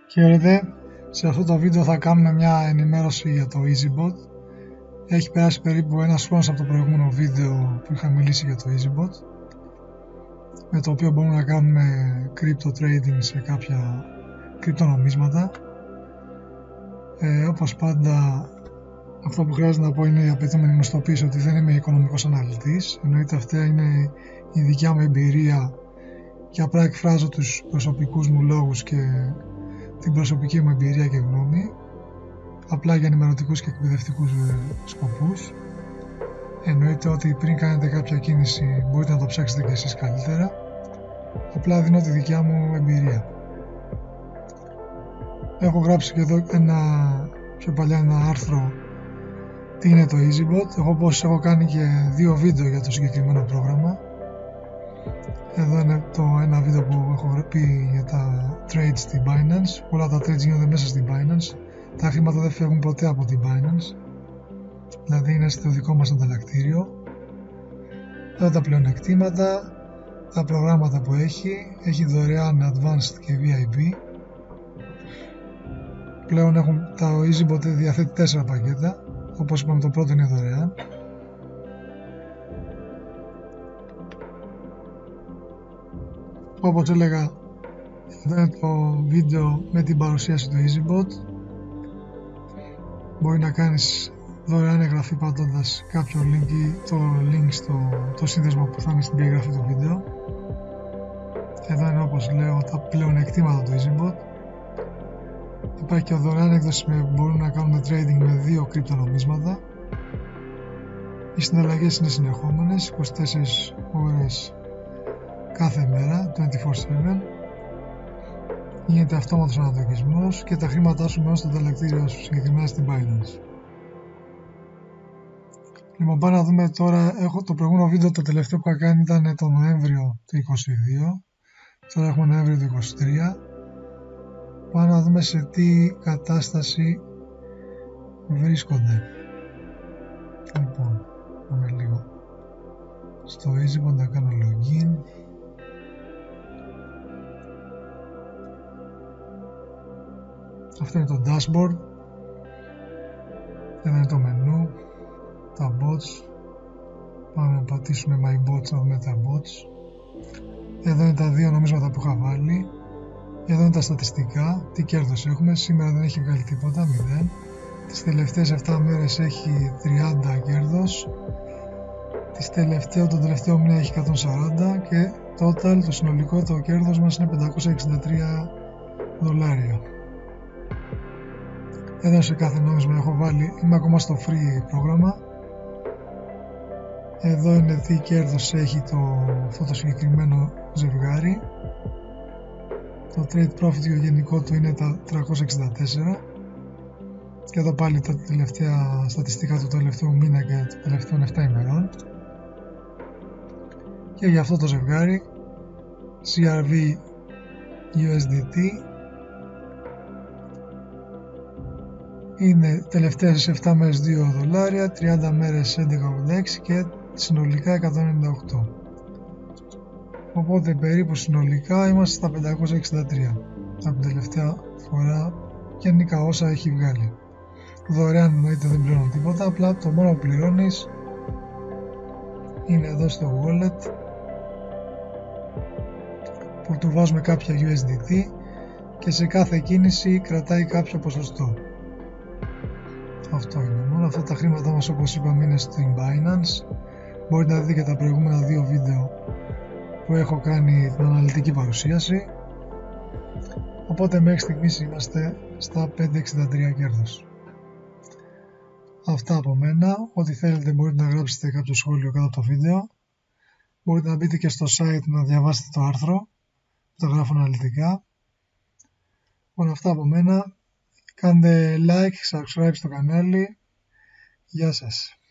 Χαίρετε, σε αυτό το βίντεο θα κάνουμε μια ενημέρωση για το EasyBot. Έχει περάσει περίπου ένας χρόνος από το προηγούμενο βίντεο που είχα μιλήσει για το EasyBot, με το οποίο μπορούμε να κάνουμε crypto trading σε κάποια κρυπτονομίσματα. Όπως πάντα, αυτό που χρειάζεται να πω είναι η απαιτούμενη γνωστοποίηση ότι δεν είμαι οικονομικός αναλυτής. Εννοείται αυτή είναι η δικιά μου εμπειρία και απλά εκφράζω τους προσωπικούς μου λόγους και την προσωπική μου εμπειρία και γνώμη, απλά για ενημερωτικούς και εκπαιδευτικούς σκοπούς. Εννοείται ότι πριν κάνετε κάποια κίνηση μπορείτε να το ψάξετε και εσείς καλύτερα. Απλά δίνω τη δικιά μου εμπειρία. Έχω γράψει και εδώ πιο παλιά ένα άρθρο τι είναι το EasyBot. Όπως έχω κάνει και 2 βίντεο για το συγκεκριμένο πρόγραμμα. Εδώ είναι το ένα βίντεο που έχω πει για τα trades στην Binance. Όλα τα trades γίνονται μέσα στην Binance. Τα χρήματα δεν φεύγουν ποτέ από την Binance. Δηλαδή είναι στο δικό μας ανταλλακτήριο. Εδώ τα πλεονεκτήματα, τα προγράμματα που έχει δωρεάν Advanced και VIP. Πλέον το EasyBot διαθέτει 4 πακέτα. Όπως είπαμε, το πρώτο είναι δωρεάν. Όπως έλεγα, εδώ είναι το βίντεο με την παρουσίαση του EasyBot. Μπορεί να κάνεις δωρεάν εγγραφή πατώντας κάποιο link ή το link στο σύνδεσμο που θα είναι στην περιγραφή του βίντεο. Εδώ είναι, όπως λέω, τα πλεονεκτήματα του EasyBot. Υπάρχει και δωρεάν έκδοση που μπορούμε να κάνουμε trading με 2 κρυπτονομίσματα. Οι συναλλαγές είναι συνεχόμενες, 24 ώρες κάθε μέρα, 24/7. Γίνεται αυτόματος ανατοκισμός και τα χρήματά σου μένουν στο ανταλλακτήριο σου, συγκεκριμένα στην Binance. Λοιπόν, πάμε να δούμε τώρα. Το προηγούμενο βίντεο, το τελευταίο που είχα κάνει ήταν το Νοέμβριο του 2022. Τώρα έχουμε Νοέμβριο του 2023. Πάμε να δούμε σε τι κατάσταση βρίσκονται. Λοιπόν, πάμε λίγο στο EasyBot να κάνω login. Αυτό είναι το dashboard. Εδώ είναι το μενού, τα bots. Πάμε να πατήσουμε my bots να δούμε τα bots. Εδώ είναι τα 2 νομίσματα που είχα βάλει. Εδώ είναι τα στατιστικά, τι κέρδος έχουμε. Σήμερα δεν έχει βγάλει τίποτα, 0. Τις τελευταίες 7 μέρες έχει 30 κέρδος. Τον τελευταίο μήνα έχει 140 και total, το συνολικό το κέρδος μας είναι $563. Εδώ σε κάθε νόμισμα έχω βάλει, είμαι ακόμα στο free πρόγραμμα. Εδώ είναι τι κέρδος έχει αυτό το συγκεκριμένο ζευγάρι. Το trade profit το γενικό του είναι τα 364. Και εδώ πάλι τα τελευταία στατιστικά του τελευταίου μήνα και των τελευταίων 7 ημερών. Και για αυτό το ζευγάρι CRV USDT είναι τελευταίες 7 μέρες $2, 30 μέρες 11,86 και συνολικά 198. Οπότε περίπου συνολικά είμαστε στα 563 από την τελευταία φορά γενικά όσα έχει βγάλει. Δωρεάν εννοείται δεν πληρώνω τίποτα, απλά το μόνο που πληρώνεις είναι εδώ στο wallet που του βάζουμε κάποια USDT και σε κάθε κίνηση κρατάει κάποιο ποσοστό. Αυτό είναι μόνο. Αυτά τα χρήματα μας, όπως είπαμε, είναι στην Binance. Μπορείτε να δείτε και τα προηγούμενα 2 βίντεο που έχω κάνει την αναλυτική παρουσίαση. Οπότε μέχρι στιγμής είμαστε στα 563 κέρδος. Αυτά από μένα. Ό,τι θέλετε μπορείτε να γράψετε κάποιο σχόλιο κάτω από το βίντεο. Μπορείτε να μπείτε και στο site να διαβάσετε το άρθρο. Το γράφω αναλυτικά. Λοιπόν, αυτά από μένα. Κάντε like, subscribe στο κανάλι. Γεια σας.